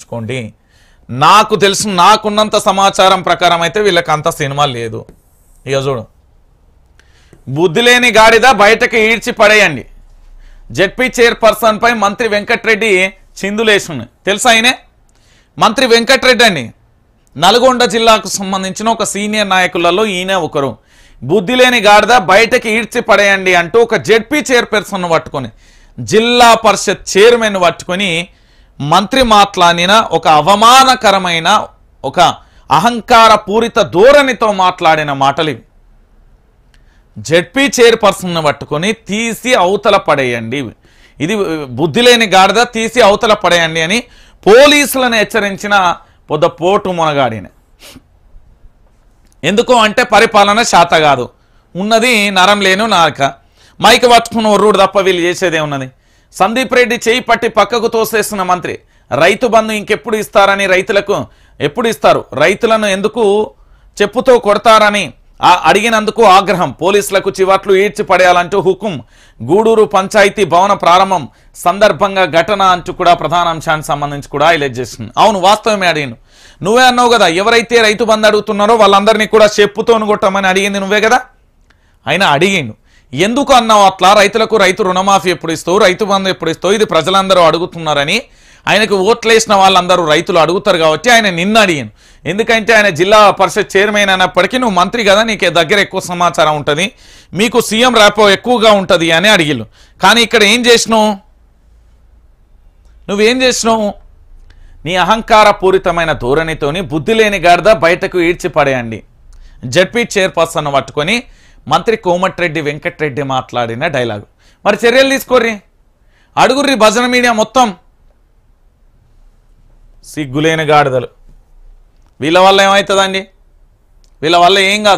ఆలోచించుకోండి. నాకు తెలుసు, నాకున్నంత సమాచారం ప్రకారం అయితే వీళ్ళకి అంత సినిమా లేదు. ఇక చూడు, బుద్ధి లేని గాడిద బయటకు ఈడ్చి పడేయండి. జెడ్పీ చైర్పర్సన్ పై మంత్రి వెంకటరెడ్డి చిందులేసుని తెలుసా? ఆయనే మంత్రి వెంకటరెడ్డి అండి. నల్గొండ జిల్లాకు సంబంధించిన ఒక సీనియర్ నాయకులలో ఈయన ఒకరు. బుద్ధి లేని గాడిద బయటకి ఈడ్చి పడేయండి అంటూ ఒక జెడ్పీ చైర్పర్సన్ పట్టుకొని, జిల్లా పరిషత్ చైర్మన్ పట్టుకొని మంత్రి మాట్లాడిన ఒక అవమానకరమైన, ఒక అహంకార పూరిత ధోరణితో మాట్లాడిన మాటలు ఇవి. జెడ్పీ చైర్పర్సన్ పట్టుకొని తీసి అవతల పడేయండి, ఇది బుద్ధి లేని గాడిద తీసి అవతల పడేయండి అని పోలీసులను హెచ్చరించిన పోటు మునగాడిని. ఎందుకు అంటే పరిపాలన శాత కాదు, ఉన్నది నరం లేను నాక. మైక్ పట్టుకున్న ఒర్రుడు తప్ప వీళ్ళు చేసేదే ఉన్నది. సందీప్ రెడ్డి చేయి పట్టి పక్కకు తోసేస్తున్న మంత్రి. రైతు బంధు ఇంకెప్పుడు ఇస్తారని, రైతులకు ఎప్పుడు ఇస్తారు, రైతులను ఎందుకు చెప్పుతో కొడతారని అడిగినందుకు ఆగ్రహం. పోలీసులకు చివాట్లు ఈడ్చి పడేయాలంటూ హుకుం. గూడూరు పంచాయతీ భవన ప్రారంభం సందర్భంగా ఘటన అంటూ కూడా ప్రధాన అంశానికి సంబంధించి కూడా హైలైట్ చేస్తుంది. అవును, వాస్తవమే అడిగాను. నువ్వే అన్నావు కదా, ఎవరైతే రైతు బంధు అడుగుతున్నారో వాళ్ళందరినీ కూడా చెప్పుతోను కొట్టమని అడిగింది నువ్వే కదా. అయినా అడిగిండు, ఎందుకు అన్నావు అట్లా? రైతులకు రైతు రుణమాఫీ ఎప్పుడు ఇస్తావు, రైతు బంధు ఎప్పుడు ఇస్తావు, ఇది ప్రజలందరూ అడుగుతున్నారని ఆయనకు ఓట్లేసిన వాళ్ళందరూ రైతులు అడుగుతారు కాబట్టి ఆయన నిన్ను అడిగాను. ఎందుకంటే ఆయన జిల్లా పరిషత్ చైర్మన్ అయినప్పటికీ నువ్వు మంత్రి కదా, నీకు దగ్గర ఎక్కువ సమాచారం ఉంటుంది, మీకు సీఎం ర్యాపో ఎక్కువగా ఉంటుంది అని అడిగిళ్ళు. కానీ ఇక్కడ ఏం చేసినావు, నువ్వేం చేసినావు? నీ అహంకార పూరితమైన ధోరణితోని బుద్ధి లేని గాడిద బయటకు ఈడ్చి పడేయండి. జడ్పీ చైర్పర్సన్ పట్టుకొని మంత్రి కోమటిరెడ్డి వెంకటరెడ్డి మాట్లాడిన డైలాగు. మరి చర్యలు తీసుకోర్రి, అడుగుర్రి భజన మీడియా మొత్తం. సిగ్గులేని గాడిదలు. వీళ్ళ వల్ల ఏమవుతుందండి? వీళ్ళ వల్ల ఏం కాదు.